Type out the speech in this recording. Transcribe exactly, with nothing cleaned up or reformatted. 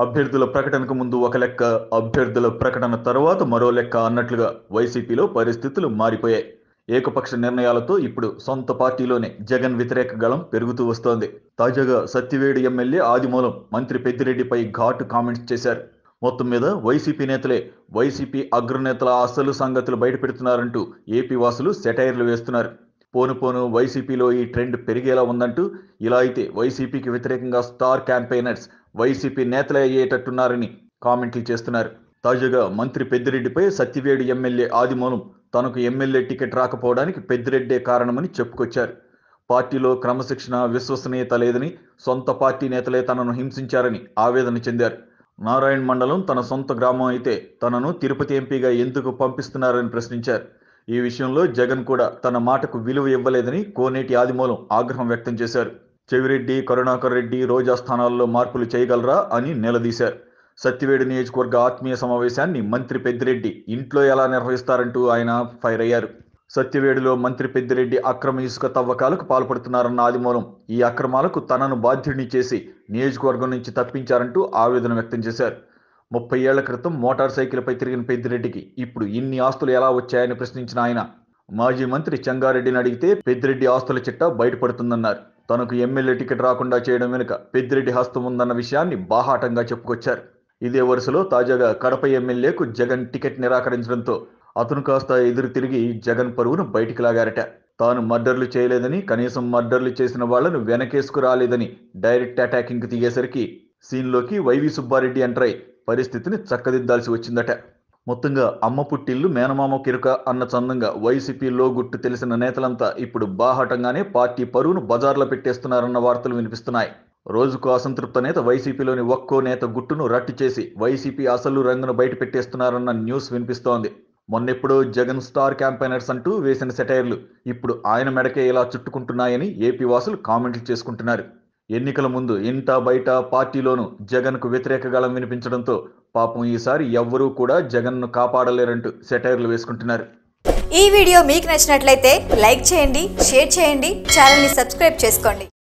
అభ్యర్థుల ప్రకటనకు ముందు ఒక లెక్క, అభ్యర్థుల ప్రకటన తర్వాత మరో లెక్క అన్నట్లుగా వైసీపీలో పరిస్థితులు మారిపోయాయి. ఏకపక్ష నిర్ణయాలతో ఇప్పుడు సొంత పార్టీలోనే జగన్ వ్యతిరేక గళం పెరుగుతూ వస్తోంది. తాజాగా సత్యవేడు ఎమ్మెల్యే ఆదిమూలం మంత్రి పెద్దిరెడ్డిపై ఘాటు కామెంట్స్ చేశారు. మొత్తం మీద వైసీపీ నేతలే వైసీపీ అగ్రనేతల అసలు సంగతులు బయటపెడుతున్నారంటూ ఏపీ వాసులు సెటైర్లు వేస్తున్నారు. పోను పోను వైసీపీలో ఈ ట్రెండ్ పెరిగేలా ఉందంటూ, ఇలా అయితే వైసీపీకి వ్యతిరేకంగా స్టార్ క్యాంపెయినర్స్ వైసీపీ నేతలే అయ్యేటట్టున్నారని కామెంట్లు చేస్తున్నారు. తాజాగా మంత్రి పెద్దిరెడ్డిపై సత్యవేడు ఎమ్మెల్యే ఆదిమూలం తనకు ఎమ్మెల్యే టికెట్ రాకపోవడానికి పెద్దిరెడ్డే కారణమని చెప్పుకొచ్చారు. పార్టీలో క్రమశిక్షణ, విశ్వసనీయత లేదని, సొంత పార్టీ నేతలే తనను హింసించారని ఆవేదన చెందారు. నారాయణ మండలం తన సొంత గ్రామం అయితే తనను తిరుపతి ఎంపీగా ఎందుకు పంపిస్తున్నారని ప్రశ్నించారు. ఈ విషయంలో జగన్ కూడా తన మాటకు విలువ ఇవ్వలేదని కోనేటి ఆదిమూలం ఆగ్రహం వ్యక్తం చేశారు. చెవిరెడ్డి, కరుణాకర్ రెడ్డి రోజా స్థానాల్లో మార్పులు చేయగలరా అని నిలదీశారు. సత్యవేడు నియోజకవర్గ ఆత్మీయ సమావేశాన్ని మంత్రి పెద్దిరెడ్డి ఇంట్లో ఎలా నిర్వహిస్తారంటూ ఆయన ఫైర్ అయ్యారు. సత్యవేడులో మంత్రి పెద్దిరెడ్డి అక్రమ ఇసుక తవ్వకాలకు పాల్పడుతున్నారన్న ఆదిమూలం ఈ అక్రమాలకు తనను బాధ్యుడిని చేసి నియోజకవర్గం నుంచి తప్పించారంటూ ఆవేదన వ్యక్తం చేశారు. ముప్పై ఏళ్ల క్రితం మోటార్ సైకిల్పై తిరిగిన పెద్దిరెడ్డికి ఇప్పుడు ఇన్ని ఆస్తులు ఎలా వచ్చాయని ప్రశ్నించిన ఆయన, మాజీ మంత్రి చెంగారెడ్డిని అడిగితే పెద్దిరెడ్డి ఆస్తుల చిట్టా బయటపడుతుందన్నారు. తనకు ఎమ్మెల్యే టికెట్ రాకుండా చేయడం వెనుక పెద్దిరెడ్డి హస్తం ఉందన్న విషయాన్ని బాహాటంగా చెప్పుకొచ్చారు. ఇదే వరుసలో తాజాగా కడప ఎమ్మెల్యేకు జగన్ టికెట్ నిరాకరించడంతో అతను కాస్త ఎదురు తిరిగి జగన్ పరువును బయటికి లాగారట. తాను మర్డర్లు చేయలేదని, కనీసం మర్డర్లు చేసిన వాళ్లను వెనకేసుకు రాలేదని డైరెక్ట్ అటాకింగ్ దిగేసరికి సీన్లోకి వైవి సుబ్బారెడ్డి ఎంటరై పరిస్థితిని చక్కదిద్దాల్సి వచ్చిందట. మొత్తంగా అమ్మ పుట్టిల్లు మేనమామ కిరుక అన్న చందంగా వైసీపీలో గుట్టు తెలిసిన నేతలంతా ఇప్పుడు బాహాటంగానే పార్టీ పరువును బజార్లో పెట్టేస్తున్నారన్న వార్తలు వినిపిస్తున్నాయి. రోజుకు అసంతృప్త నేత వైసీపీలోని ఒక్కో నేత గుట్టును రట్టు చేసి వైసీపీ అసలు రంగును బయట పెట్టేస్తున్నారన్న న్యూస్ వినిపిస్తోంది. మొన్నెప్పుడో జగన్ స్టార్ క్యాంపెయినర్స్ అంటూ వేసిన సెటైర్లు ఇప్పుడు ఆయన మెడకే ఇలా చుట్టుకుంటున్నాయని ఏపీ వాసులు కామెంట్లు చేసుకుంటున్నారు. ఎన్నికల ముందు ఇంటా బయట పార్టీలోనూ జగన్కు వ్యతిరేక గళం వినిపించడంతో పాపం ఈసారి ఎవ్వరూ కూడా జగన్ను కాపాడలేరంటూ సెటైర్లు వేసుకుంటున్నారు. ఈ వీడియో మీకు నచ్చినట్లయితే లైక్ చేయండి, షేర్ చేయండి, ఛానల్ని సబ్స్క్రైబ్ చేసుకోండి.